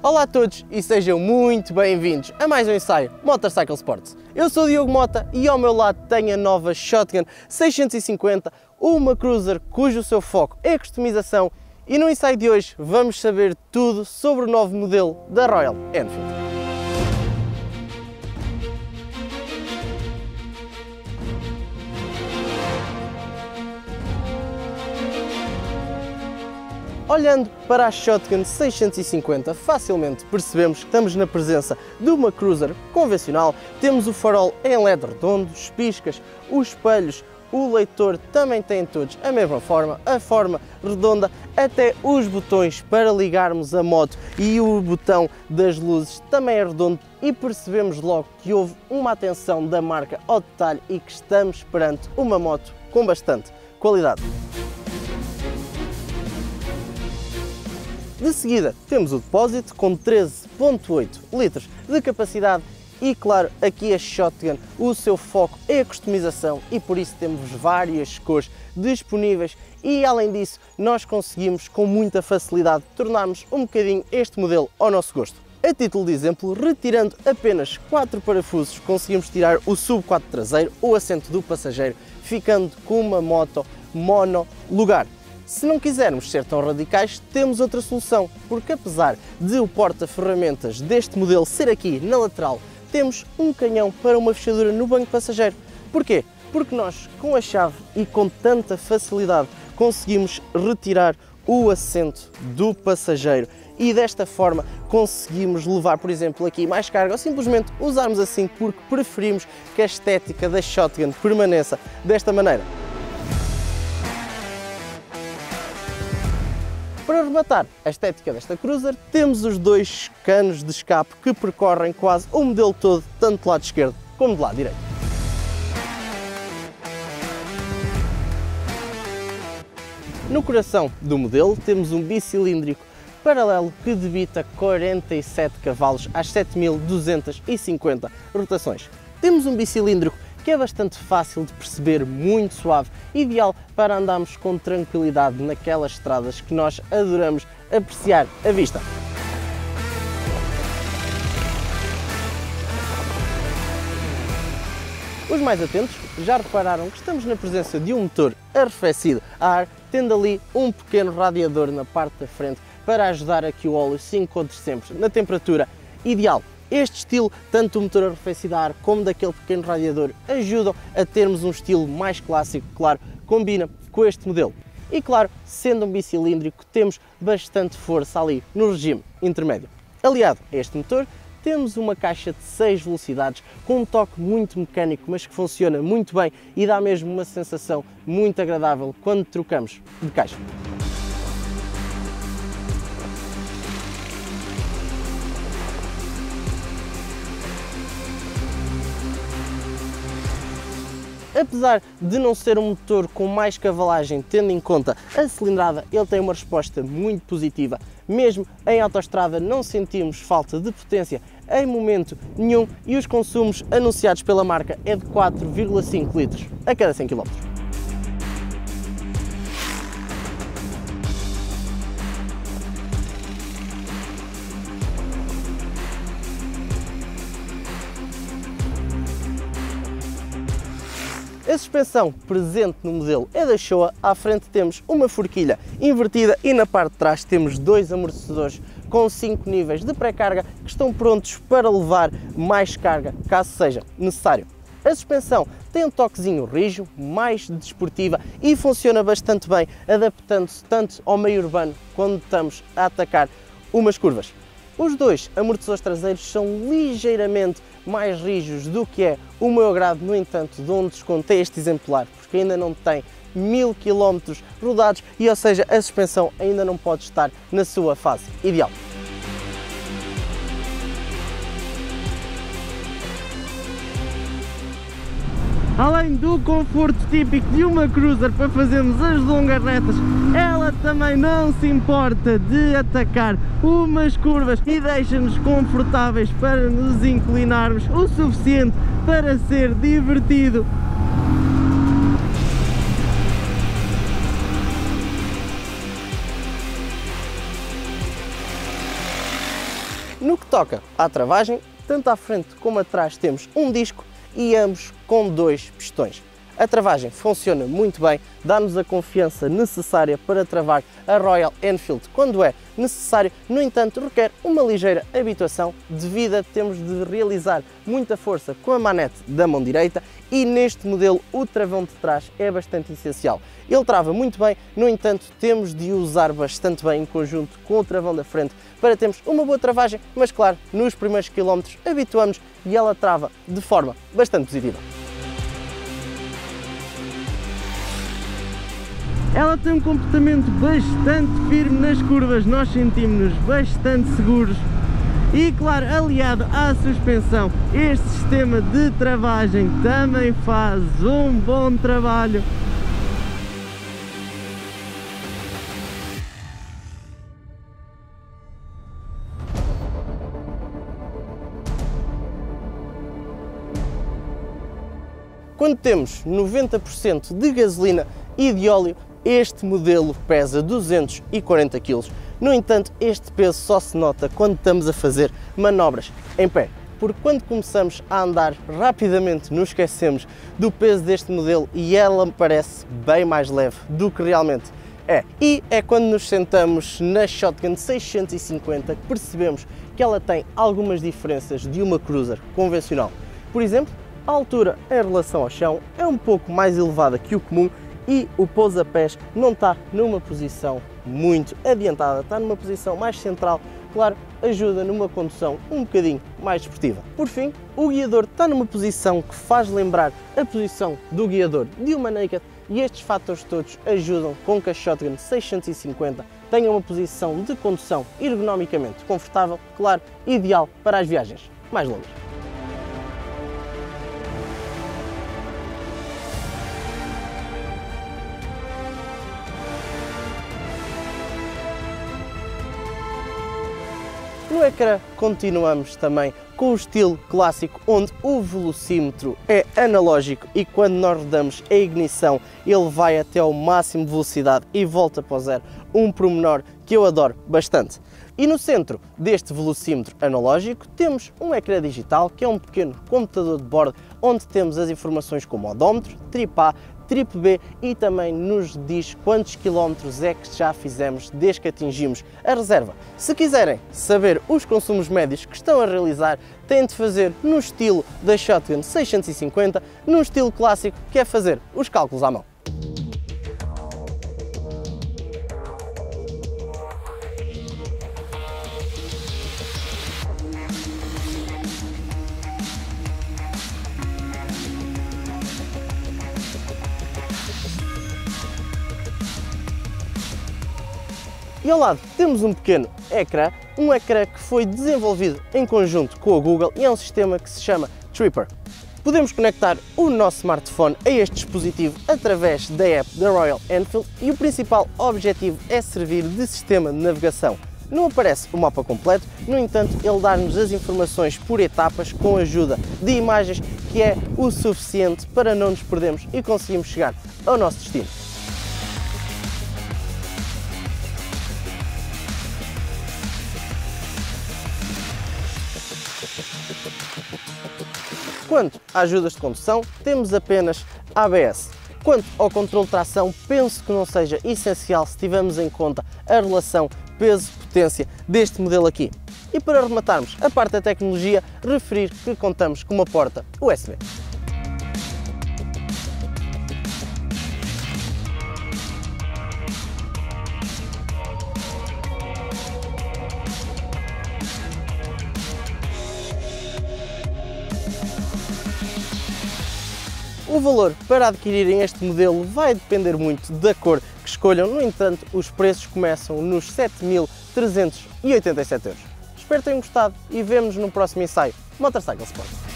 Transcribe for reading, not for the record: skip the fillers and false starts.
Olá a todos e sejam muito bem-vindos a mais um ensaio Motorcycle Sports. Eu sou o Diogo Mota e ao meu lado tenho a nova Shotgun 650, uma cruiser cujo seu foco é a customização, e no ensaio de hoje vamos saber tudo sobre o novo modelo da Royal Enfield. Olhando para a Shotgun 650, facilmente percebemos que estamos na presença de uma cruiser convencional. Temos o farol em LED redondo, os piscas, os espelhos, o leitor também tem todos a mesma forma, a forma redonda, até os botões para ligarmos a moto e o botão das luzes também é redondo, e percebemos logo que houve uma atenção da marca ao detalhe e que estamos perante uma moto com bastante qualidade. De seguida temos o depósito com 13,8 litros de capacidade e, claro, aqui a Shotgun, o seu foco é a customização e por isso temos várias cores disponíveis, e além disso nós conseguimos com muita facilidade tornarmos um bocadinho este modelo ao nosso gosto. A título de exemplo, retirando apenas 4 parafusos, conseguimos tirar o sub-4 traseiro, o assento do passageiro, ficando com uma moto monolugar. Se não quisermos ser tão radicais, temos outra solução, porque apesar de o porta-ferramentas deste modelo ser aqui na lateral, temos um canhão para uma fechadura no banco passageiro. Porquê? Porque nós, com a chave e com tanta facilidade, conseguimos retirar o assento do passageiro e desta forma conseguimos levar, por exemplo, aqui mais carga, ou simplesmente usarmos assim porque preferimos que a estética da Shotgun permaneça desta maneira. Para rematar a estética desta cruiser, temos os dois canos de escape que percorrem quase o modelo todo, tanto do lado esquerdo como do lado direito. No coração do modelo temos um bicilíndrico paralelo que debita 47 cavalos às 7.250 rotações. Temos um bicilíndrico que é bastante fácil de perceber, muito suave, ideal para andarmos com tranquilidade naquelas estradas que nós adoramos apreciar à vista. Os mais atentos já repararam que estamos na presença de um motor arrefecido a ar, tendo ali um pequeno radiador na parte da frente para ajudar a que o óleo se encontre sempre na temperatura ideal. Este estilo, tanto do motor arrefecido a ar como daquele pequeno radiador, ajudam a termos um estilo mais clássico, claro, combina com este modelo. E claro, sendo um bicilíndrico, temos bastante força ali no regime intermédio. Aliado a este motor, temos uma caixa de 6 velocidades com um toque muito mecânico, mas que funciona muito bem e dá mesmo uma sensação muito agradável quando trocamos de caixa. Apesar de não ser um motor com mais cavalagem, tendo em conta a cilindrada, ele tem uma resposta muito positiva. Mesmo em autoestrada não sentimos falta de potência em momento nenhum, e os consumos anunciados pela marca é de 4,5 litros a cada 100 km. A suspensão presente no modelo é da Showa. À frente temos uma forquilha invertida e na parte de trás temos dois amortecedores com 5 níveis de pré-carga que estão prontos para levar mais carga caso seja necessário. A suspensão tem um toquezinho rijo, mais desportiva e funciona bastante bem, adaptando-se tanto ao meio urbano quando estamos a atacar umas curvas. Os dois amortecedores traseiros são ligeiramente mais rijos do que é o meu agrado, no entanto, de onde descontei este exemplar, porque ainda não tem 1000 km rodados e, ou seja, a suspensão ainda não pode estar na sua fase ideal. Além do conforto típico de uma cruiser para fazermos as longas retas, ela também não se importa de atacar umas curvas e deixa-nos confortáveis para nos inclinarmos o suficiente para ser divertido. No que toca à travagem, tanto à frente como atrás temos um disco e ambos com 2 pistões. A travagem funciona muito bem, dá-nos a confiança necessária para travar a Royal Enfield quando é necessário, no entanto requer uma ligeira habituação devido a termos de realizar muita força com a manete da mão direita e neste modelo o travão de trás é bastante essencial. Ele trava muito bem, no entanto temos de o usar bastante bem em conjunto com o travão da frente para termos uma boa travagem, mas claro, nos primeiros quilómetros habituamos e ela trava de forma bastante positiva. Ela tem um comportamento bastante firme nas curvas, nós sentimos-nos bastante seguros e, claro, aliado à suspensão, este sistema de travagem também faz um bom trabalho. Quando temos 90% de gasolina e de óleo, este modelo pesa 240 kg. No entanto, este peso só se nota quando estamos a fazer manobras em pé, porque quando começamos a andar rapidamente nos esquecemos do peso deste modelo e ela me parece bem mais leve do que realmente é. E é quando nos sentamos na Shotgun 650 que percebemos que ela tem algumas diferenças de uma Cruiser convencional. Por exemplo, a altura em relação ao chão é um pouco mais elevada que o comum e o pousapés não está numa posição muito adiantada, está numa posição mais central, claro, ajuda numa condução um bocadinho mais desportiva. Por fim, o guiador está numa posição que faz lembrar a posição do guiador de uma Naked e estes fatores todos ajudam com que a Shotgun 650 tenha uma posição de condução ergonomicamente confortável, claro, ideal para as viagens mais longas. No ecrã continuamos também com o estilo clássico, onde o velocímetro é analógico e quando nós rodamos a ignição ele vai até ao máximo de velocidade e volta para o zero, um pormenor que eu adoro bastante. E no centro deste velocímetro analógico temos um ecrã digital que é um pequeno computador de bordo onde temos as informações como odómetro, trip A, trip B e também nos diz quantos quilómetros é que já fizemos desde que atingimos a reserva. Se quiserem saber os consumos médios que estão a realizar, têm de fazer no estilo da Shotgun 650, no estilo clássico que é fazer os cálculos à mão. E ao lado temos um pequeno ecrã, que foi desenvolvido em conjunto com a Google e é um sistema que se chama Tripper. Podemos conectar o nosso smartphone a este dispositivo através da app da Royal Enfield e o principal objetivo é servir de sistema de navegação. Não aparece o mapa completo, no entanto ele dá-nos as informações por etapas com a ajuda de imagens que é o suficiente para não nos perdermos e conseguirmos chegar ao nosso destino. Quanto a ajudas de condução, temos apenas ABS. Quanto ao controle de tração, penso que não seja essencial se tivermos em conta a relação peso-potência deste modelo aqui. E para rematarmos a parte da tecnologia, referir que contamos com uma porta USB. O valor para adquirirem este modelo vai depender muito da cor que escolham, no entanto, os preços começam nos 7.387 €. Espero que tenham gostado e vemo-nos no próximo ensaio Motorcycle Sport.